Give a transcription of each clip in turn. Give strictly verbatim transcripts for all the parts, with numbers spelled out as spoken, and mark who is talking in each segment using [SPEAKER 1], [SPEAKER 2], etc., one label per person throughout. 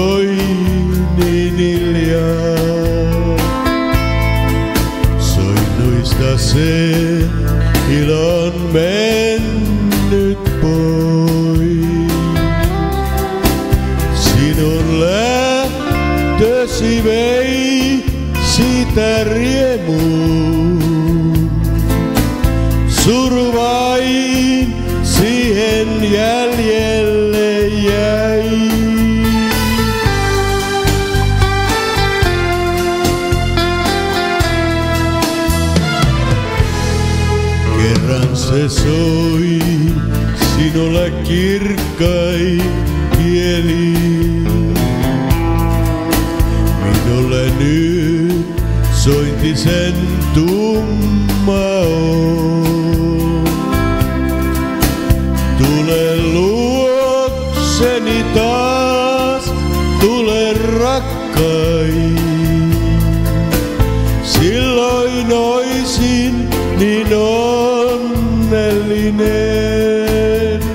[SPEAKER 1] soi niin hiljaa. Soinnuista se ilon mennyt pois. Sinun lähtösi vei sitä riemuun. Suru vain siihen jäljelle jäi. Kerran se soi sinulle kirkkain kieli. Minulle nyt sointisen tumma on. Tule luokseni taas, tule rakkain. Silloin oisin niin onnellinen.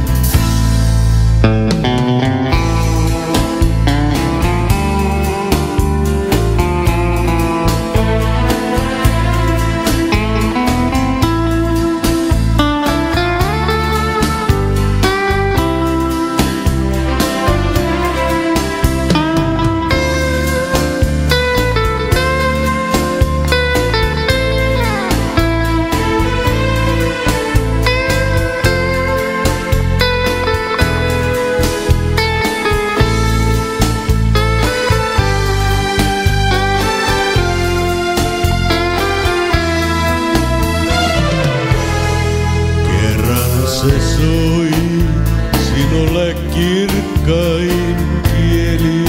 [SPEAKER 1] Se soi sinulle kirkkain kieli.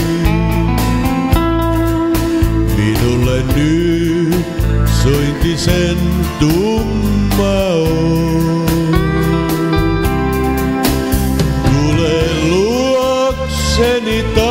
[SPEAKER 1] Minulle nyt sointisen tumma on. Tule luokseni taas.